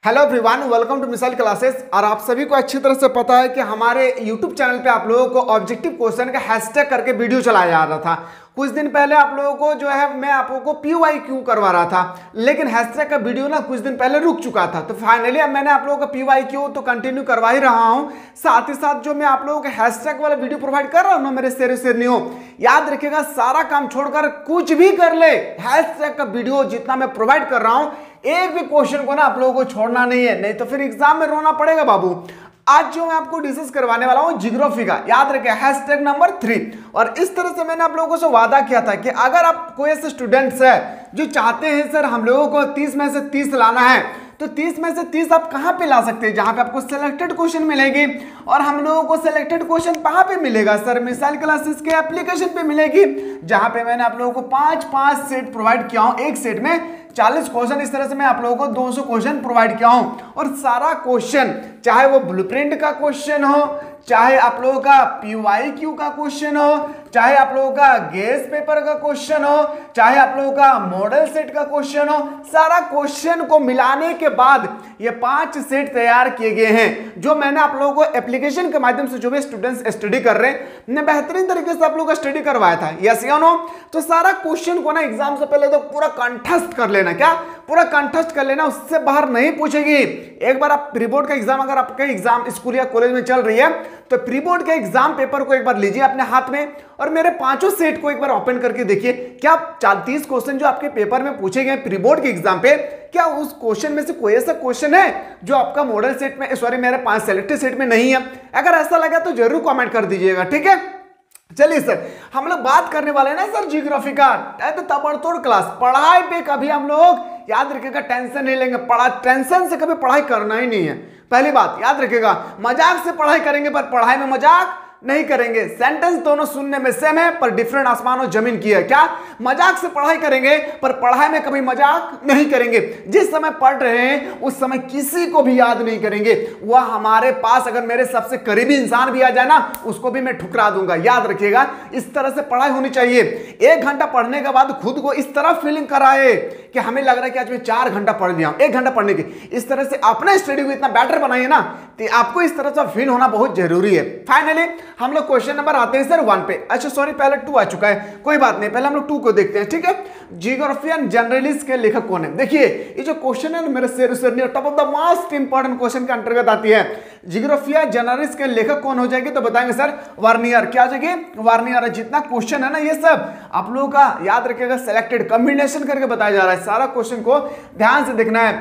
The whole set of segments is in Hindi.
Hello everyone, welcome to missile classes. और आप सभी को अच्छी तरह से पता है कि हमारे यूट्यूब चैनल पे आप लोगों को ऑब्जेक्टिव क्वेश्चन का हैशटैग करके वीडियो चलाया जा रहा था। कुछ दिन पहले आप लोगों को जो है मैं आप लोगों को PYQ करवा रहा था, लेकिन हैशटैग का वीडियो ना कुछ दिन पहले रुक चुका था। तो फाइनली अब मैंने आप लोगों का PYQ तो कंटिन्यू करवा ही रहा हूं, साथ ही साथ जो मैं आप लोगों को हैशटैग वाला वीडियो प्रोवाइड कर रहा हूं ना मेरे शेरनियों, याद रखिएगा सारा काम छोड़कर कुछ भी कर ले, हैशटैग का वीडियो जितना मैं प्रोवाइड कर रहा हूं एक भी क्वेश्चन को ना आप लोगों को छोड़ना नहीं है, नहीं तो फिर एग्जाम में रोना पड़ेगा बाबू। आज जो मैं आपको डिस्कस करवाने वाला हूं ज्योग्राफी का, याद रखिए हैशटैग नंबर 3। और इस तरह से मैंने आप लोगों से वादा किया था कि अगर आप कोई ऐसे स्टूडेंट्स है जो चाहते हैं सर हम लोगों को 30 में से 30 लाना है, तो 30 में से 30 आप कहां पे ला सकते हैं, जहां पे आपको सिलेक्टेड क्वेश्चन मिलेगी। और हम लोगों को सिलेक्टेड क्वेश्चन कहां पे मिलेगा सर, मिसाइल क्लासेस के एप्लीकेशन पे मिलेगी, जहां पे मैंने आप लोगों को 5-5 सेट प्रोवाइड किया हूं। एक सेट में 40 क्वेश्चन, इस तरह से मैं आप लोगों को 200 क्वेश्चन प्रोवाइड किया हूं। और सारा क्वेश्चन चाहे वो ब्लूप्रिंट का क्वेश्चन हो, चाहे आप लोगों का PYQ का क्वेश्चन हो, चाहे आप लोगों का गेस पेपर का क्वेश्चन हो, चाहे आप लोगों का मॉडल सेट का क्वेश्चन हो, सारा क्वेश्चन को मिलाने के बाद ये 5 सेट तैयार किए गए हैं, जो मैंने आप लोगों को एप्लीकेशन के माध्यम से जो भी स्टूडेंट्स स्टडी कर रहे हैं मैं बेहतरीन तरीके से आप लोगों का स्टडी करवाया था। यस या नो? तो सारा क्वेश्चन को ना एग्जाम से पहले तो पूरा कंठस्थ कर लेना, क्या पूरा कंठस्थ कर लेना, उससे बाहर नहीं पूछेगी। एक बार आप प्री बोर्ड का एग्जाम, अगर आपका एग्जाम स्कूल या कॉलेज में चल रही है तो प्री बोर्ड के एग्जाम पेपर को एक बार लीजिए अपने हाथ में और मेरे 5 सेट को एक बार ओपन करके देखिए। क्या 30 क्वेश्चन जो आपके पेपर में पूछे गए प्री बोर्ड के एग्जाम पे, क्या उस क्वेश्चन में से कोई ऐसा क्वेश्चन है जो आपका मॉडल सेट में, सॉरी मेरे 5 सेलेक्टेड सेट में नहीं है? अगर ऐसा लगा तो जरूर कमेंट कर दीजिएगा, ठीक है। चलिए सर, हम लोग बात करने वाले हैं ना सर ज्योग्राफी का ताबड़तोड़ क्लास। पढ़ाई पे कभी हम लोग, याद रखिएगा, टेंशन नहीं लेंगे। टेंशन से कभी पढ़ाई करना ही नहीं है, पहली बात याद रखिएगा। मजाक से पढ़ाई करेंगे पर पढ़ाई में मजाक नहीं करेंगे। सेंटेंस दोनों सुनने में सेम है पर डिफरेंट आसमान और जमीन की है। क्या मजाक से पढ़ाई करेंगे पर पढ़ाई में कभी मजाक नहीं करेंगे। जिस समय पढ़ रहे हैं उस समय किसी को भी याद नहीं करेंगे। वह हमारे पास अगर मेरे सबसे करीबी इंसान भी आ जाए ना, उसको भी मैं ठुकरा दूंगा। याद रखिएगा, इस तरह से पढ़ाई होनी चाहिए। 1 घंटा पढ़ने के बाद खुद को इस तरह फीलिंग कराए कि हमें लग रहा है कि आज मैं 4 घंटा पढ़ लिया। 1 घंटा पढ़ने की इस तरह से अपने स्टडी को इतना बेटर बनाइए ना, तो आपको इस तरह से फील होना बहुत जरूरी है। फाइनली हम लोग क्वेश्चन नंबर आते हैं सर 1 पे। अच्छा सॉरी, पहले 2 आ चुका है, कोई बात नहीं, पहले हम लोग 2 को देखते हैं, ठीक है। जियोग्राफियन जनरलिस्ट के लेखक कौन है? देखिए ये जो क्वेश्चन है मेरे शेर top of the most important question के अंतर्गत आती है। जियोग्राफिया जनरलिस्ट के लेखक कौन हो जाएगी तो बताएंगे सर वर्नियर। क्या हो जाएगी? वर्नियर। जितना क्वेश्चन है ना ये सब आप लोगों का याद रखिएगा सिलेक्टेड कॉम्बिनेशन करके बताया जा रहा है। सारा क्वेश्चन को ध्यान से देखना है।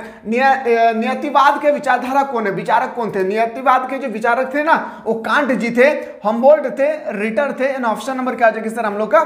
नियतिवाद के विचारधारा कौन है, विचारक कौन थे? नियतिवाद के जो विचारक थे ना वो कांट जी थे, हम्बोल्ट थे, रिटर थे। एंड ऑप्शन नंबर क्या आ जाएगी सर हम लोग का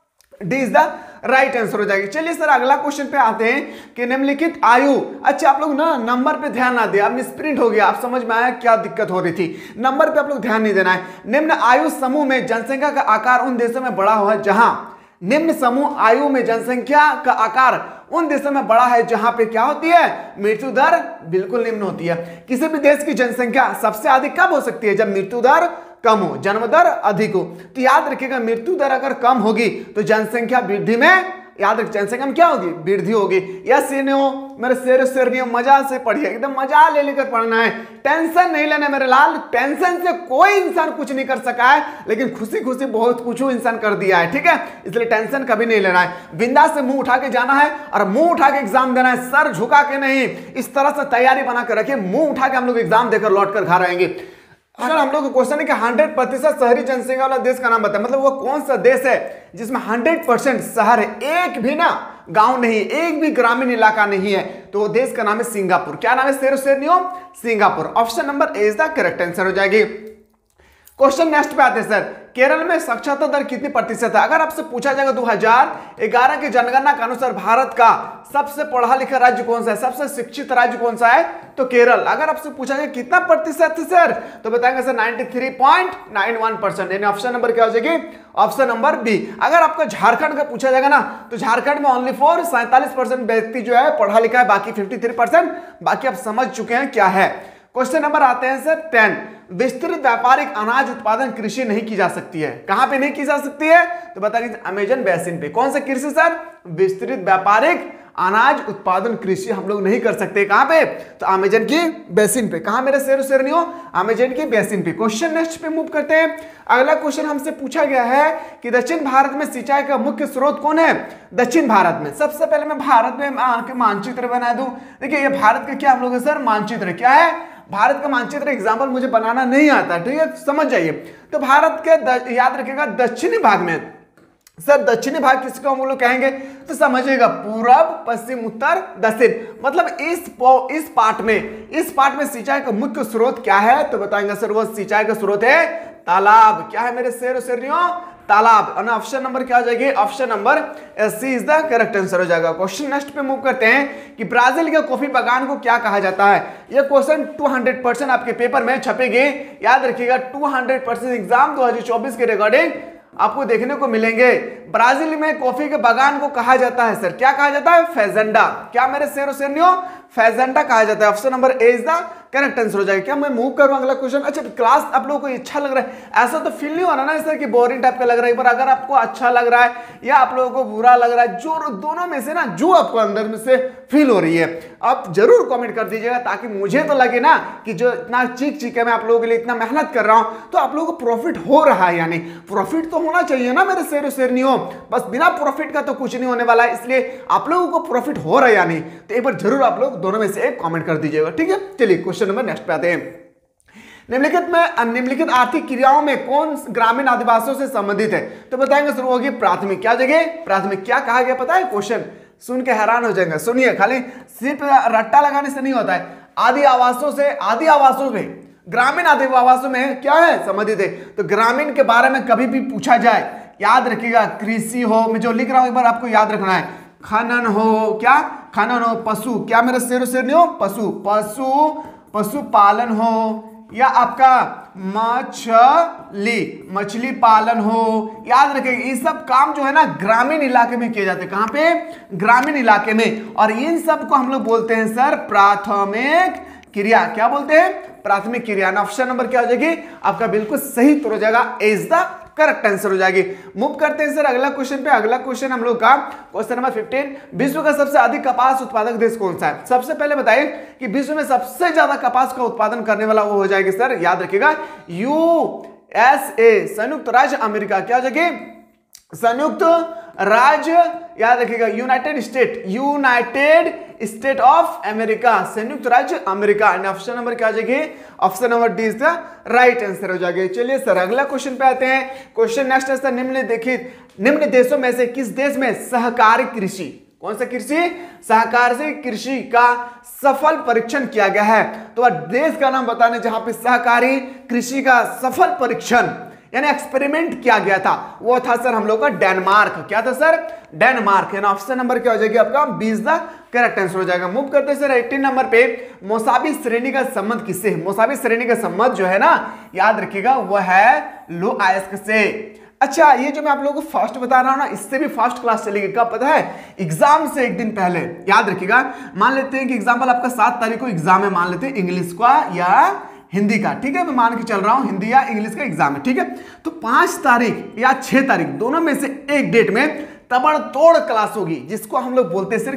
D is the right answer हो जाएगी। चलिए सर अगला क्वेश्चन पे आते हैं कि निम्नलिखित आयु, अच्छा आप लोग ना नंबर पे ध्यान ना दें, आप मिसप्रिंट हो गया, आप समझ में आया क्या दिक्कत हो रही थी। नंबर पे आप लोग ध्यान नहीं देना है। निम्न आयु समूह में जनसंख्या का आकार उन देशों में बड़ा हुआ है जहां, निम्न समूह आयु में जनसंख्या का आकार उन देशों में बड़ा है जहां पे क्या होती है, मृत्यु दर बिल्कुल निम्न होती है। किसी भी देश की जनसंख्या सबसे अधिक कब हो सकती है? जब मृत्यु दर कम हो, जन्म दर अधिक हो। तो याद रखिएगा मृत्यु दर अगर कम होगी तो जनसंख्या वृद्धि में, याद रखिए जनसंख्या में क्या होगी, वृद्धि होगी। यस मेरे शेरनियों मजा से पढ़िए, एकदम मजा ले लेकर पढ़ना है, टेंशन नहीं लेना मेरे लाल। टेंशन से कोई इंसान कुछ नहीं कर सका है, लेकिन खुशी खुशी बहुत कुछ इंसान कर दिया है, ठीक है। इसलिए टेंशन कभी नहीं लेना है, बिंदास से मुंह उठा के जाना है और मुंह उठा के एग्जाम देना है, सर झुका के नहीं। इस तरह से तैयारी बना कर रखिए, मुंह उठा के हम लोग एग्जाम देकर लौट कर घर आएंगे। अगर हम लोग क्वेश्चन है कि 100% शहरी जनसंख्या वाला देश का नाम बताए, मतलब वो कौन सा देश है जिसमें 100% शहर है, एक भी ना गांव नहीं, एक भी ग्रामीण इलाका नहीं है, तो देश का नाम है सिंगापुर। क्या नाम है शेरनियों? Singapore. Option number A is the correct answer हो जाएगी। क्वेश्चन नेक्स्ट पे आते हैं सर, केरल में साक्षरता दर कितनी प्रतिशत है? अगर आपसे पूछा जाएगा 2011 की जनगणना के अनुसार भारत का सबसे पढ़ा लिखा राज्य कौन सा है, सबसे शिक्षित राज्य कौन सा है, तो केरल। अगर आपसे पूछा जाए कितना प्रतिशत है सर, तो बताएंगे सर 93.91%। यानी ऑप्शन नंबर क्या हो जाएगी? Option number B. अगर आपका झारखंड का पूछा जाएगा ना तो झारखंड में ओनली फॉर 47% व्यक्ति जो है पढ़ा लिखा है, बाकी 53%, बाकी आप समझ चुके हैं क्या है। क्वेश्चन नंबर आते हैं सर 10। विस्तृत व्यापारिक अनाज उत्पादन कृषि नहीं की जा सकती है? कहां पे नहीं की जा सकती है? तो बता दीजिए अमेजन बेसिन पे। कौन सा कृषि सर? विस्तृत व्यापारिक अनाज उत्पादन कृषि हम लोग नहीं कर सकते। कहां पे? तो अमेजन की बेसिन पे। कहां मेरे शेर शेरनियों? अमेजन की बेसिन पे। क्वेश्चन नेक्स्ट पे मूव करते हैं। अगला क्वेश्चन हमसे पूछा गया है कि दक्षिण भारत में सिंचाई का मुख्य स्रोत कौन है? दक्षिण भारत में। सबसे पहले मैं भारत में मानचित्र बना दूं। देखिए ये भारत का क्या हम लोग सर मानचित्र क्या है? भारत का मानचित्र एग्जाम्पल मुझे बनाना नहीं आता, ठीक है, समझ जाइए। तो भारत के याद रखिएगा दक्षिणी भाग में, सर दक्षिणी भाग किसको हम लोग कहेंगे? तो समझिएगा पूरब, पश्चिम, उत्तर, दक्षिण। मतलब इस पार्ट में सिंचाई का मुख्य स्रोत क्या है? तो बताएंगे सर वो सिंचाई का स्रोत है तालाब। क्या है मेरे शेर शेरनियों? तालाब। और ऑप्शन नंबर क्या हो जाएगी? Option number C is the correct answer हो जाएगा। क्वेश्चन नेक्स्ट पे मूव करते हैं कि ब्राजील के कॉफी बागान को क्या कहा जाता है? ये क्वेश्चन 200% आपके पेपर में छपेगी, याद रखिएगा। 200% एग्जाम 2024 के रिगार्डिंग आपको देखने को मिलेंगे। ब्राजील में कॉफी के बागान को कहा जाता है सर, क्या कहा जाता है? फेजेंडा। क्या मेरे शेर शेरनियों? फेजेंडा कहा जाता है। Option number A is the correct answer हो जाएगा। क्या मैं मूव करूं अगला क्वेश्चन? अच्छा क्लास आप लोगों को अच्छा लग रहा है? ऐसा तो फील नहीं हो रहा ना सर कि बोरिंग टाइप का लग रहा है। पर अगर आपको अच्छा लग रहा है या आप लोगों को बुरा लग रहा है, जो दोनों में से ना जो आपको अंदर में से फील हो रही है, आप जरूर कमेंट कर दीजिएगा, ताकि मुझे तो लगे ना कि जो इतना चीख है मैं आप लोगों के लिए इतना मेहनत कर रहा हूं, तो आप लोगों को प्रॉफिट हो रहा है। यानी प्रॉफिट तो होना चाहिए ना मेरे शेर शेरनियों। बस बिना प्रॉफिट का तो कुछ नहीं होने वाला है, इसलिए आप लोगों को प्रॉफिट हो रहा है या नहीं, तो एक बार जरूर आप लोग दोनों में से एक कमेंट कर दीजिएगा, ठीक है। चलिए क्वेश्चन नंबर नेक्स्ट पे आते हैं। निम्नलिखित आर्थिक क्रियाओं में कौन ग्रामीण आदिवासियों से संबंधित है? तो बताएंगे शुरू होगी प्राथमिक। क्या जगह? प्राथमिक। क्या कहा गया पता है? क्वेश्चन सुन के हैरान हो जाएंगे। सुनिए, खाली सिर्फ रट्टा लगाने से नहीं होता है। आदि आवासों में ग्रामीण आदिवासियों में क्या है? संबंधित है। तो ग्रामीण के बारे में कभी भी पूछा जाए, याद रखिएगा कृषि हो, मैं जो लिख रहा हूं एक बार आपको याद रखना है, खनन हो, क्या खनन हो, पशु, क्या मेरा शेर नहीं हो, पशुपालन हो, या आपका मछली पालन हो, याद रखिएगा ये सब काम जो है ना ग्रामीण इलाके में किए जाते हैं। कहां पे? ग्रामीण इलाके में। और इन सब को हम लोग बोलते हैं सर प्राथमिक क्रिया। क्या बोलते हैं? प्राथमिक क्रिया। ऑप्शन नंबर क्या हो जाएगी आपका? बिल्कुल सही उत्तर हो जाएगा, इज द करेक्ट आंसर हो जाएगी। मूव करते हैं सर अगला क्वेश्चन पे। अगला क्वेश्चन हम लोग का क्वेश्चन नंबर 15, विश्व का सबसे अधिक कपास उत्पादक देश कौन सा है? सबसे पहले बताइए कि विश्व में सबसे ज्यादा कपास का उत्पादन करने वाला वो हो जाएगी सर, याद रखिएगा यूएसए, संयुक्त राज्य अमेरिका। क्या जगह? संयुक्त राज्य, याद रखिएगा यूनाइटेड स्टेट ऑफ अमेरिका, संयुक्त राज्य अमेरिका। ऑप्शन नंबर क्या जगह? Option number D is the right answer हो जाएगा। चलिए सर अगला क्वेश्चन पे आते हैं। क्वेश्चन नेक्स्ट है सर, निम्न देशों में से किस देश में सहकारी कृषि, कौन सा कृषि? सहकारी कृषि का सफल परीक्षण किया गया है? तो देश का नाम बताने जहां पे सहकारी कृषि का सफल परीक्षण यानी एक्सपेरिमेंट किया गया था, वो था सर हम लोग का डेनमार्क। क्या था सर? डेनमार्क। यानी ऑप्शन नंबर क्या हो जाएगी आपका? 20 द करेक्ट आंसर हो जाएगा। मूव करते हैं सर 18 नंबर पे। मौसावी श्रेणी का संबंध किससे है? मौसावी श्रेणी का संबंध जो है ना, याद रखिएगा वो है लो अयस्क से। अच्छा ये जो मैं आप लोगों को फास्ट बता रहा हूं ना, इससे भी फास्ट क्लास चलेगी। कब पता है? एग्जाम से एक दिन पहले। याद रखिएगा, मान लेते हैं कि एग्जाम्पल आपका 7 तारीख को एग्जाम है, मान लेते हैं इंग्लिश का या हिंदी का, ठीक है, मैं मान के चल रहा हूं हिंदी या इंग्लिश का एग्जाम है, ठीक है। तो 5 तारीख या 6 तारीख दोनों में से एक डेट में तबड़तोड़ क्लास होगी, जिसको हम लोग बोलते हैं सर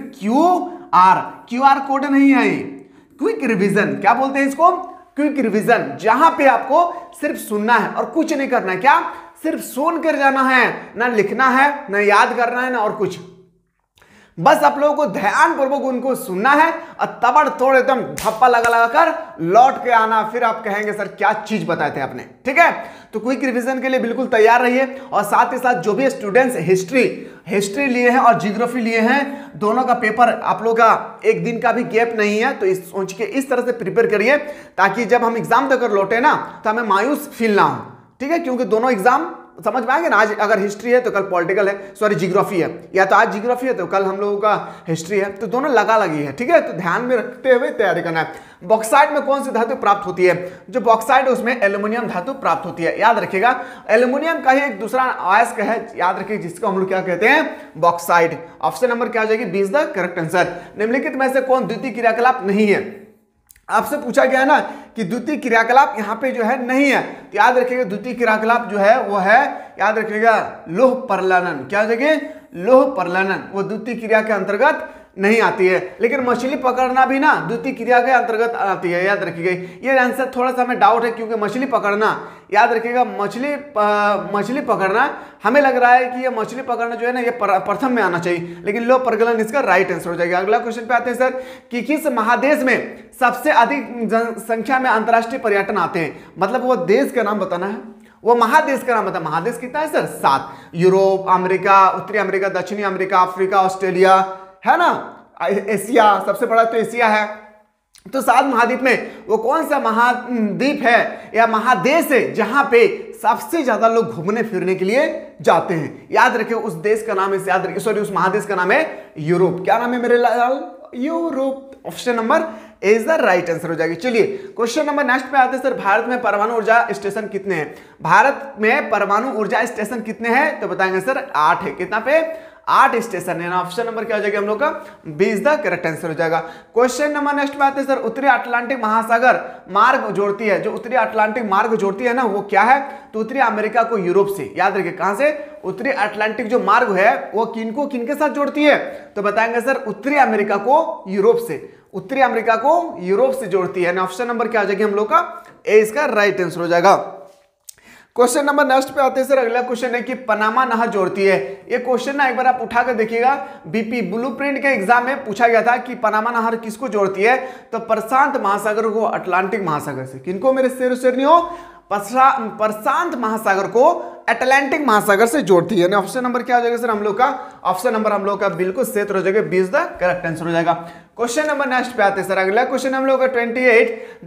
क्यूआर कोड नहीं है, क्विक रिवीजन। क्या बोलते हैं इसको? क्विक रिवीजन, जहां पे आपको सिर्फ सुनना है और कुछ नहीं करना है। क्या? सिर्फ सुन कर जाना है, ना लिखना है, ना याद करना है, ना और कुछ। बस आप लोगों को ध्यानपूर्वक उनको सुनना है और तबड़तोड़ एकदम धप्पा लगा कर लौट के आना, फिर आप कहेंगे सर क्या चीज बताए थे आपने, ठीक है। तो क्विक रिवीजन के लिए बिल्कुल तैयार रहिए। और साथ ही साथ जो भी स्टूडेंट्स हिस्ट्री लिए हैं और ज्योग्राफी लिए हैं, दोनों का पेपर आप लोग का एक दिन का भी गैप नहीं है, तो इस सोच के इस तरह से प्रिपेयर करिए ताकि जब हम एग्जाम देकर लौटे ना तो हमें मायूस फील ना हो, ठीक है। क्योंकि दोनों एग्जाम समझ में आएंगे ना, आज अगर हिस्ट्री है तो कल पॉलिटिकल है, सॉरी जियोग्राफी है, या तो आज जियोग्राफी है तो कल हम लोगों का हिस्ट्री है, तो दोनों लगा लगी है, ठीक है। तो ध्यान में रखते हुए तैयारी करना है। बॉक्साइट में कौन सी धातु प्राप्त होती है? जो बॉक्साइट है उसमें एल्यूमिनियम धातु प्राप्त होती है। याद रखिएगा एल्यूमिनियम का ही एक दूसरा अयस्क है, याद रखिए, जिसको हम लोग क्या कहते हैं? बॉक्साइट। ऑप्शन नंबर क्या हो जाएगी? 20 द करेक्ट आंसर। निम्नलिखित में से कौन द्वितीय क्रियाकलाप नहीं है? आपसे पूछा गया ना कि द्वितीय क्रियाकलाप यहाँ पे जो है नहीं है, तो याद रखिएगा द्वितीय क्रियाकलाप जो है वो है, याद रखिएगा लौह परलनन। क्या जगह? लौह परलनन, वो द्वितीय क्रिया के अंतर्गत नहीं आती है। लेकिन मछली पकड़ना भी ना द्वितीय क्रिया के अंतर्गत आती है, याद रखिएगा। ये आंसर थोड़ा सा हमें डाउट है, क्योंकि मछली पकड़ना, याद रखिएगा मछली पकड़ना, हमें लग रहा है कि ये मछली पकड़ना जो है ना ये प्रथम में आना चाहिए, लेकिन लौह परगलन इसका राइट आंसर हो जाएगा। अगला क्वेश्चन पे आते हैं सर कि किस महादेश में सबसे अधिक जनसंख्या में अंतर्राष्ट्रीय पर्यटन आते हैं? मतलब वो देश का नाम बताना है, वो महादेश का नाम बता। महादेश कितना है सर? 7। यूरोप, अमेरिका, उत्तरी अमेरिका, दक्षिणी अमेरिका, अफ्रीका, ऑस्ट्रेलिया, है ना, एशिया, सबसे बड़ा तो एशिया है। तो 7 महाद्वीप में वो कौन सा महाद्वीप है या महादेश है जहां पे सबसे ज्यादा लोग घूमने फिरने के लिए जाते हैं? याद रखिए उस देश का नाम है, याद रखिए, सॉरी, उस महादेश का नाम है यूरोप। क्या नाम है मेरे लाल? Europe. Option number A is the right answer हो जाएगी। चलिए क्वेश्चन नंबर नेक्स्ट पे आते हैं सर, भारत में परमाणु ऊर्जा स्टेशन कितने हैं? भारत में परमाणु ऊर्जा स्टेशन कितने हैं? तो बताएंगे सर 8 है। कितना पे? 8 स्टेशन है ना। ऑप्शन नंबर क्या हो जाएगा हम लोग का? 20 द करेक्ट आंसर हो जाएगा। क्वेश्चन नंबर नेक्स्ट पे आते हैं सर, उत्तरी अटलांटिक महासागर मार्ग जोड़ती है, जो उत्तरी अटलांटिक मार्ग जोड़ती है ना वो क्या है? तो उत्तरी अमेरिका को यूरोप से। याद रखिए कहां से? उत्तरी अटलांटिक जो मार्ग है वो किनको किनके साथ जोड़ती है? तो बताएंगे सर उत्तरी अमेरिका को यूरोप से, उत्तरी अमेरिका को यूरोप से जोड़ती है ना। ऑप्शन नंबर क्या हो जाएगी हम लोग का? ए इसका राइट आंसर हो जाएगा। क्वेश्चन नंबर नेक्स्ट पे आते हैं सर, अगला क्वेश्चन है कि पनामा नहर जोड़ती है। ये क्वेश्चन ना एक बार आप उठा कर देखिएगा, बीपी ब्लूप्रिंट के एग्जाम में पूछा गया था कि पनामा नहर किसको जोड़ती है? तो प्रशांत महासागर को अटलांटिक महासागर से। किनको मेरे शेर शेरनियों? प्रशांत महासागर को अटलांटिक महासागर से जोड़ती है ना। ऑप्शन नंबर क्या हो जाएगा सर हम लोग का? ऑप्शन नंबर हम लोग का बिल्कुल सही हो जाएगा, 20 द करेक्ट आंसर हो जाएगा। क्वेश्चन नंबर नेक्स्ट पे आते हैं सर, अगला क्वेश्चन हम लोग का 28,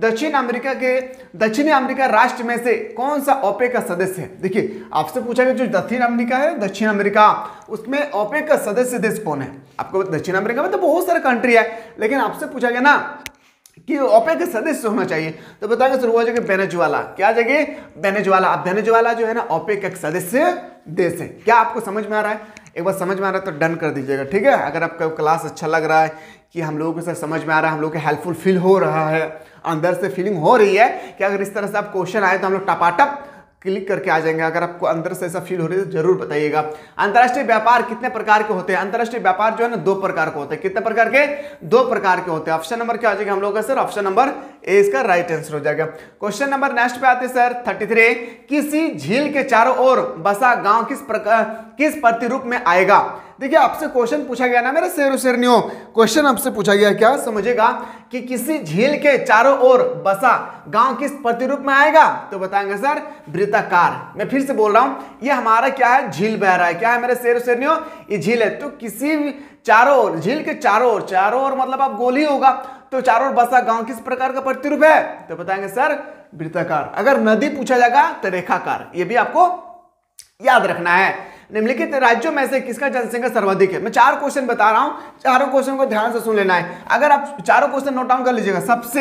दक्षिणी अमेरिका राष्ट्र में से कौन सा ओपेक का सदस्य है? देखिए आपसे पूछा गया जो दक्षिण अमेरिका है, दक्षिण अमेरिका, उसमें ओपेक का सदस्य देश कौन है? आपको दक्षिण अमेरिका में तो बहुत सारे कंट्री है, लेकिन आपसे पूछा गया ना कि ओपेक का सदस्य होना चाहिए, तो बताएंगे सर वो जगह वेनेजुएला। क्या जगह? वेनेजुएला। अब वेनेजुएला जो है ना ओपेक का सदस्य देश है। क्या आपको समझ में आ रहा है? एक बार समझ में आ रहा है तो डन कर दीजिएगा, ठीक है। अगर आपका क्लास अच्छा लग रहा है कि हम लोगों को सर समझ में आ रहा है, हम लोग को हेल्पफुल फील हो रहा है, अंदर से फीलिंग हो रही है कि अगर इस तरह से आप क्वेश्चन आए तो हम लोग टपाटप क्लिक करके आ जाएंगे। अगर आपको अंदर से ऐसा फील हो रही है तो जरूर बताइएगा। अंतर्राष्ट्रीय व्यापार कितने प्रकार के होते हैं? अंतर्राष्ट्रीय व्यापार जो है ना 2 प्रकार के होते हैं। कितने प्रकार के? 2 प्रकार के होते हैं। ऑप्शन नंबर क्या हो जाएगा हम लोग का सर? ऑप्शन नंबर ए इसका राइट आंसर हो जाएगा। क्वेश्चन नंबर नेक्स्ट पे आते हैं सर 33, किसी झील के चारों ओर बसा गांव किस प्रतिरूप में आएगा? देखिए आपसे क्वेश्चन पूछा गया ना मेरे शेर शेरनियों, क्वेश्चन आपसे पूछा गया क्या समझेगा कि किसी झील के चारों ओर बसा गांव किस प्रतिरूप में आएगा? तो बताएंगे सर वृत्ताकार। मैं फिर से बोल रहा हूं, ये हमारा क्या है? झील बह रहा है। क्या है मेरे शेर शेरनियों? ये झील है। तो किसी भी चारों ओर, झील के चारों ओर मतलब आप गोल ही होगा, तो चारों ओर बसा गांव किस प्रकार का प्रतिरूप है? तो बताएंगे सर वृत्ताकार। अगर नदी पूछा जाएगा तो रेखाकार। ये भी आपको याद रखना है। निम्नलिखित राज्यों में से किसका जनसंख्या सर्वाधिक है? मैं 4 क्वेश्चन बता रहा हूं, चारों क्वेश्चन को ध्यान से सुन लेना है। अगर आप चारों क्वेश्चन नोट डाउन कर लीजिएगा।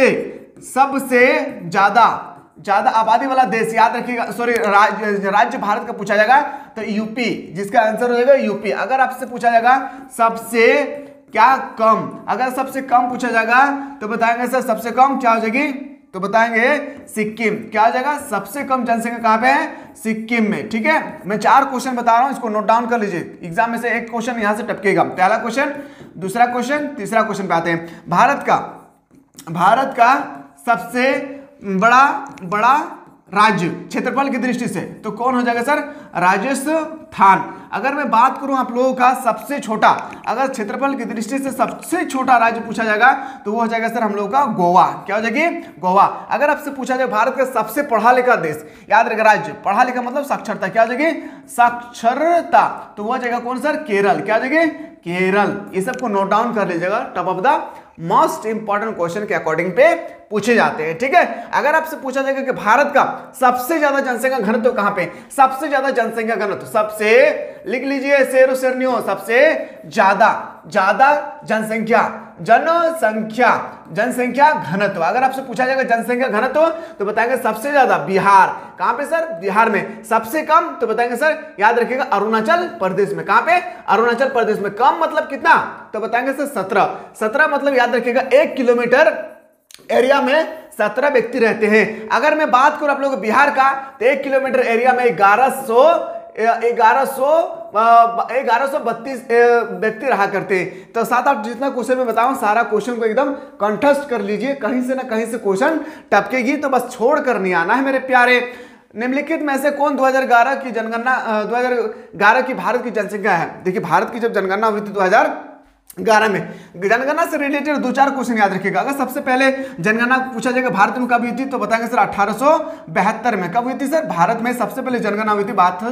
सबसे ज्यादा आबादी वाला देश, याद रखिएगा, सॉरी राज्य भारत का पूछा जाएगा तो यूपी, जिसका आंसर हो जाएगा यूपी। अगर आपसे पूछा जाएगा सबसे क्या कम, अगर सबसे कम पूछा जाएगा तो बताएंगे सर सबसे कम क्या हो जाएगी? तो बताएंगे सिक्किम। क्या हो जाएगा? सबसे कम जनसंख्या कहां पे है? सिक्किम में, ठीक है। मैं 4 क्वेश्चन बता रहा हूं, इसको नोट डाउन कर लीजिए। एग्जाम में से एक क्वेश्चन यहां से टपकेगा। पहला क्वेश्चन, दूसरा क्वेश्चन, तीसरा क्वेश्चन पे आते हैं। भारत का सबसे बड़ा राज्य क्षेत्रफल की दृष्टि से तो कौन हो जाएगा सर? राजस्थान। अगर मैं बात करूं आप लोगों का सबसे छोटा, अगर क्षेत्रफल की दृष्टि से सबसे छोटा राज्य पूछा जाएगा तो वो हो जाएगा सर हम लोगों का गोवा। क्या हो जाएगी? गोवा। अगर आपसे पूछा जाए भारत का सबसे पढ़ा लिखा देश, याद रखेगा राज्य, पढ़ा लिखा मतलब साक्षरता, क्या हो जाएगी? साक्षरता, तो वो जगह कौन सर? केरल। क्या हो जाएगी? केरल। ये सबको नोट डाउन कर लीजिएगा, top of the most important question के अकॉर्डिंग पे पूछे जाते हैं, ठीक है। अगर आपसे पूछा जाएगा कि भारत का सबसे ज्यादा जनसंख्या घनत्व कहां पे? सबसे ज्यादा जनसंख्या घनत्व, सबसे लिख लीजिए शेर शेरनियों, सबसे ज्यादा जनसंख्या घनत्व। अगर आपसे पूछा जाएगा जनसंख्या घनत्व तो बताएंगे सबसे ज्यादा बिहार। कहां पे सर? बिहार में। सबसे कम तो बताएंगे सर, याद रखिएगा अरुणाचल प्रदेश में। कहां पे? अरुणाचल प्रदेश में। कम मतलब कितना? तो बताएंगे सर 17 मतलब याद रखिएगा 1 किलोमीटर एरिया में 17 व्यक्ति रहते हैं। अगर मैं बात करूं आप लोगों को बिहार का, तो 1 किलोमीटर एरिया में 1132 व्यक्ति रहा करते हैं। तो 7-8 जितना क्वेश्चन मैं बताऊं, सारा क्वेश्चन को एकदम कंठस्थ कर लीजिए, कहीं से ना कहीं से क्वेश्चन टपकेगी, तो बस छोड़ कर नहीं आना है मेरे प्यारे। निम्नलिखित में से कौन 2011 की जनगणना 2011 की भारत की जनसंख्या है? देखिए, भारत की जब जनगणना हुई थी 2011 में, जनगणना से रिलेटेड 2-4 क्वेश्चन याद रखिएगा। अगर सबसे पहले जनगणना पूछा जाएगा भारत में कब हुई थी, तो बताएंगे सर 1872 में। कब हुई थी सर? भारत में सबसे पहले जनगणना हुई थी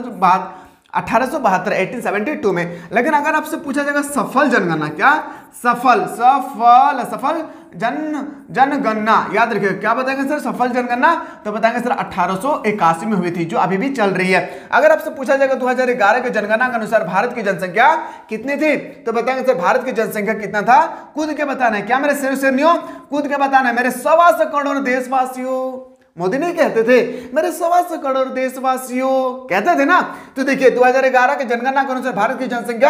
1872 1872 में। लेकिन अगर आपसे पूछा जाएगा सफल जनगणना, क्या सफल जनगणना, याद रखिएगा, क्या बताएंगे सर? सफल जनगणना, तो बताएंगे सर 1881 में हुई थी, जो अभी भी चल रही है। अगर आपसे पूछा जाएगा 2011 के जनगणना के अनुसार भारत की जनसंख्या कितनी थी, तो बताएंगे सर भारत की जनसंख्या कितना था? कूद के बताना है। क्या मेरे शेरनियों? कूद के बताना है मेरे 125 करोड़ देशवासियों। मोदी नहीं कहते थे मेरे 125 करोड़ देशवासियों, कहते थे ना। तो देखिए 2011 के जनगणना के अनुसार भारत की जनसंख्या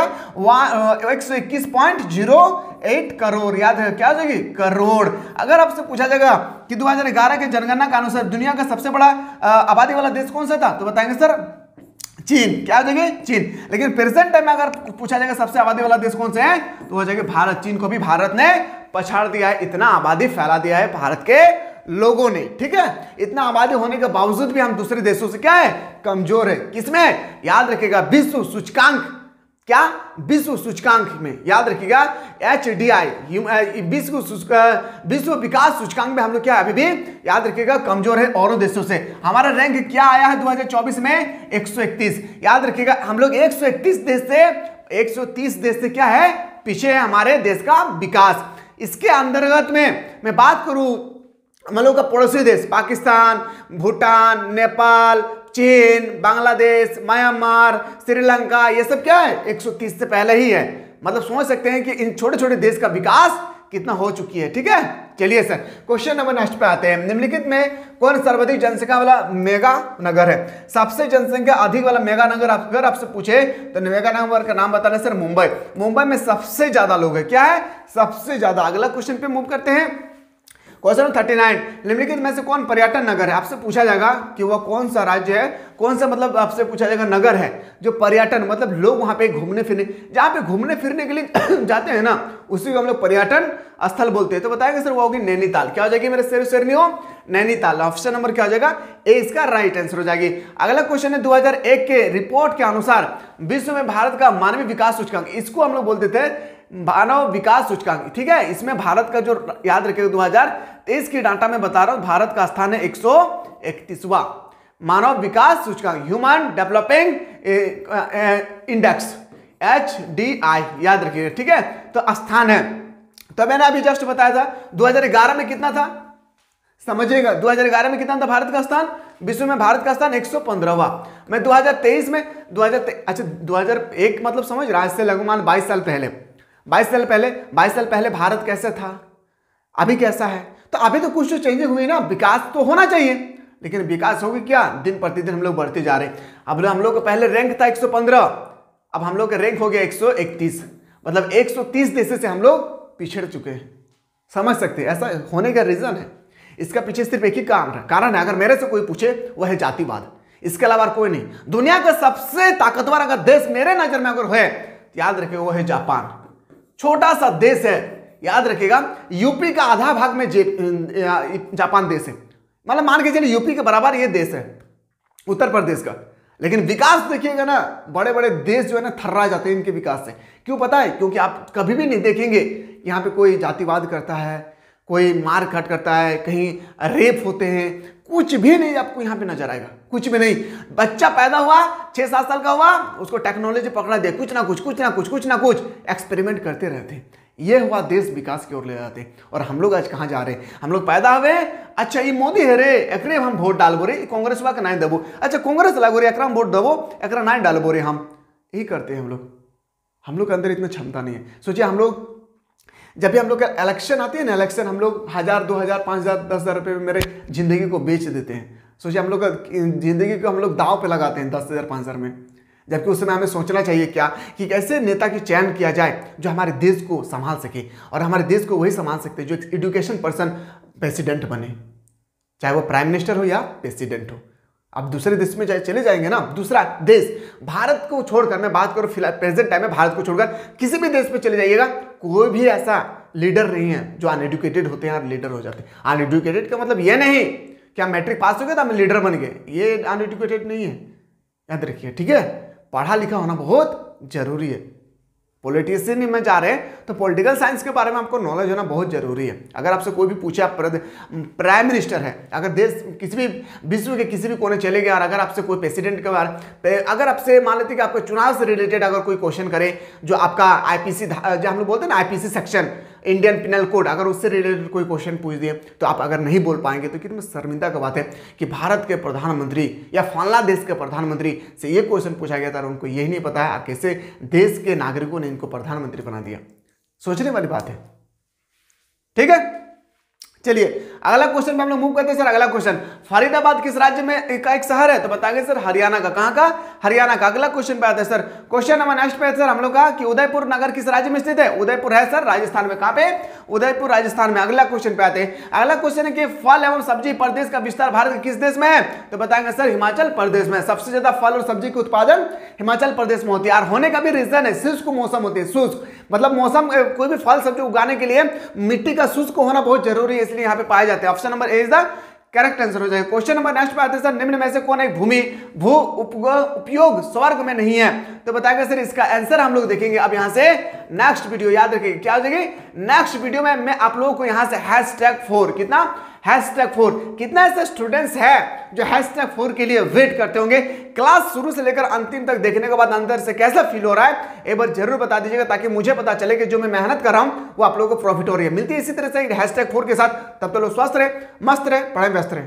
121.08 करोड़, याद है क्या हो जाएगी? करोड़। अगर आपसे पूछा जाएगा कि 2011 के जनगणना के अनुसार दुनिया का सबसे बड़ा आबादी वाला देश कौन सा था, तो बताएंगे सर चीन। क्या हो जाएगी? चीन। लेकिन प्रेजेंट टाइम में अगर पूछा जाएगा सबसे आबादी वाला देश कौन सा है, तो हो जाएगा भारत। चीन को भी भारत ने पछाड़ दिया है, इतना आबादी फैला दिया है भारत के लोगों ने, ठीक है। इतना आबादी होने के बावजूद भी हम दूसरे देशों से क्या है? कमजोर है। किसमें? याद रखिएगा विश्व सूचकांक, क्या विश्व सूचकांक में, याद रखिएगा HDI विश्व विकास सूचकांक में हम लोग क्या है अभी भी, याद रखिएगा, कमजोर है औरों देशों से। हमारा रैंक क्या आया है 2024 में? 131। याद रखिएगा हम लोग 131 देश से 130 देश से क्या है? पीछे है हमारे देश का विकास। इसके अंतर्गत में मैं बात करूं हम लोग का पड़ोसी देश पाकिस्तान, भूटान, नेपाल, चीन, बांग्लादेश, म्यांमार, श्रीलंका, ये सब क्या है 130 से पहले ही है। मतलब समझ सकते हैं कि इन छोटे छोटे देश का विकास कितना हो चुकी है, ठीक है। चलिए सर क्वेश्चन नंबर नेक्स्ट पे आते हैं। निम्नलिखित में कौन सर्वाधिक जनसंख्या वाला मेगा नगर है? सबसे जनसंख्या अधिक वाला मेगा नगर अगर आपसे पूछे तो मेगा नगर का नाम बताना सर मुंबई। मुंबई में सबसे ज्यादा लोग है, क्या है? सबसे ज्यादा। अगला क्वेश्चन पे मूव करते हैं। क्वेश्चन 39, निम्नलिखित में से कौन पर्यटन नगर है? आपसे पूछा जाएगा कि वह कौन सा राज्य है, कौन सा मतलब आपसे पूछा जाएगा नगर है जो पर्यटन, मतलब लोग वहां पे घूमने फिरने, जहां पे घूमने फिरने के लिए जाते हैं ना, उसी को हम लोग पर्यटन स्थल बोलते हैं। तो बताएंगे सर वो होगी नैनीताल। क्या हो जाएगी मेरे शेरनियों? नैनीताल। ऑप्शन नंबर क्या हो जाएगा? ए इसका राइट आंसर हो जाएगी। अगला क्वेश्चन है 2001 के रिपोर्ट के अनुसार विश्व में भारत का मानवीय विकास सूचकांक, इसको हम लोग बोलते थे मानव विकास सूचकांक, ठीक है। इसमें भारत का जो, याद रखिएगा 2023 की डाटा में बता रहा हूं, भारत का स्थान है 131वां मानव विकास सूचकांक, ह्यूमन डेवलपिंग इंडेक्स HDI, याद रखिएगा, ठीक है। तो स्थान है, तो मैंने अभी जस्ट बताया था 2011 में कितना था, समझिएगा 2011 में कितना था भारत का स्थान, विश्व में भारत का स्थान 115वां। मैं 2023 में 2001 मतलब समझ रहा है, इससे लगभग 22 साल पहले भारत कैसे था, अभी कैसा है। तो अभी तो कुछ तो चेंजेस हुई ना, विकास तो होना चाहिए, लेकिन विकास होगी क्या? दिन प्रतिदिन हम लोग बढ़ते जा रहे हैं। अब हम लोग का पहले रैंक था 115, अब हम लोग का रैंक हो गया 131, मतलब 130 देशों से हम लोग पिछड़ चुके हैं। समझ सकते हैं ऐसा होने का रीजन है, इसका पीछे सिर्फ एक ही कारण है। अगर मेरे से कोई पूछे वह है जातिवाद, इसके अलावा कोई नहीं। दुनिया का सबसे ताकतवर अगर देश मेरे नजर में अगर है, याद रखिएगा वो है जापान। छोटा सा देश है, याद रखिएगा, यूपी का आधा भाग में जापान देश है, मतलब मान के चलिए यूपी के बराबर ये देश है उत्तर प्रदेश का। लेकिन विकास देखिएगा ना, बड़े बड़े देश जो है ना थर्रा जाते हैं इनके विकास से। क्यों पता है? क्योंकि आप कभी भी नहीं देखेंगे यहाँ पे कोई जातिवाद करता है, कोई मार काट करता है, कहीं रेप होते हैं, कुछ भी नहीं आपको यहाँ पे नजर आएगा, कुछ भी नहीं। बच्चा पैदा हुआ 6-7 साल का हुआ, उसको टेक्नोलॉजी पकड़ा दे, कुछ ना कुछ एक्सपेरिमेंट करते रहते हैं। ये हुआ देश विकास की ओर ले जाते हैं। और हम लोग आज कहाँ जा रहे हैं? हम लोग पैदा हुए, अच्छा ये मोदी है रे, एकरे हम वोट डालबो रे, कांग्रेस वाला नहीं देबो, अच्छा कांग्रेस लागो रे, एकरा हम वोट देबो, एकरा नहीं डालबो रे, हम यही करते हैं। हम लोग के अंदर इतना क्षमता नहीं है। सोचिए हम लोग जब भी हम लोग का इलेक्शन आती है ना, इलेक्शन हम लोग 1000, 2000, 5000, 10,000 रुपये में मेरे जिंदगी को बेच देते हैं। सोचिए हम लोग का जिंदगी को हम लोग दांव पे लगाते हैं 10,000, 5,000 में, जबकि उस समय हमें सोचना चाहिए क्या कि कैसे नेता की चयन किया जाए जो हमारे देश को संभाल सके। और हमारे देश को वही संभाल सकते हैं जो एक एजुकेशन पर्सन प्रेसिडेंट बने, चाहे वो प्राइम मिनिस्टर हो या प्रेसिडेंट हो। अब दूसरे देश में चले जाएंगे ना, दूसरा देश, भारत को छोड़कर, मैं बात करूं फिलहाल प्रेजेंट टाइम में, भारत को छोड़कर किसी भी देश पे चले जाइएगा, कोई भी ऐसा लीडर नहीं है जो अनएडुकेटेड होते हैं और लीडर हो जाते हैं। अनएडुकेटेड का मतलब ये नहीं कि हम मैट्रिक पास हो गए तो हम लीडर बन गए, ये अनएडुकेटेड नहीं है, याद रखिए, ठीक है। पढ़ा लिखा होना बहुत जरूरी है। पॉलिटिशियन में जा रहे हैं तो पॉलिटिकल साइंस के बारे में आपको नॉलेज होना बहुत जरूरी है। अगर आपसे कोई भी पूछे, आप प्राइम मिनिस्टर है, अगर देश किसी भी विश्व के किसी भी कोने चले गए और अगर आपसे कोई प्रेसिडेंट के बारे, अगर आपसे मान लेते कि आपको चुनाव से रिलेटेड अगर कोई क्वेश्चन करे, जो आपका आईपीसी, जो हम लोग बोलते हैं ना IPC section, Indian penal code, अगर उससे रिलेटेड कोई क्वेश्चन पूछ दिए तो आप अगर नहीं बोल पाएंगे तो कितनी शर्मिंदा का बात है कि भारत के प्रधानमंत्री या फलाना देश के प्रधानमंत्री से ये क्वेश्चन पूछा गया था और उनको यही नहीं पता है कैसे देश के नागरिकों ने इनको प्रधानमंत्री बना दिया। सोचने वाली बात है, ठीक है। चलिए अगला क्वेश्चन पे हम लोग मूव करते हैं सर। अगला क्वेश्चन, फरीदाबाद किस राज्य में एक शहर है? तो बताएंगे सर हरियाणा का। कहां का? हरियाणा का। अगला क्वेश्चन पे आता है सर, क्वेश्चन नंबर नेक्स्ट पे है सर हम लोग का कि उदयपुर नगर किस राज्य में स्थित है? उदयपुर है सर राजस्थान में। कहां पे? उदयपुर राजस्थान में। अगला क्वेश्चन पे आते हैं। अगला क्वेश्चन है कि फल एवं सब्जी प्रदेश का विस्तार भारत के किस देश में है? तो बताएंगे सर हिमाचल प्रदेश में। सबसे ज्यादा फल और सब्जी के उत्पादन हिमाचल प्रदेश में होती है और होने का भी रीजन है, शुष्क मौसम होती है। शुष्क मतलब मौसम, कोई भी फल सब्जी उगाने के लिए मिट्टी का शुष्क होना बहुत जरूरी है, इसलिए यहाँ पे पाए जाते हैं। Option number A is the correct answer हो जाएगा। क्वेश्चन नंबर नेक्स्ट पे आते हैं सर, निम्न में से कौन एक भूमि भू उपयोग स्वर्ग में नहीं है? तो बताएगा सर इसका आंसर हम लोग देखेंगे अब यहाँ से नेक्स्ट वीडियो। याद रखिए क्या हो जाएगी नेक्स्ट वीडियो में। मैं आप लोगों को यहाँ से #4 कितना #4 कितना ऐसे स्टूडेंट्स है जो #4 के लिए वेट करते होंगे? क्लास शुरू से लेकर अंतिम तक देखने के बाद अंदर से कैसा फील हो रहा है एक बार जरूर बता दीजिएगा, ताकि मुझे पता चले कि जो मैं मेहनत कर रहा हूं वो आप लोगों को प्रॉफिट हो रही है। मिलती है इसी तरह से #4 के साथ, तब तो लोग स्वस्थ रहे, मस्त रहे, पढ़ाई व्यस्त रहे।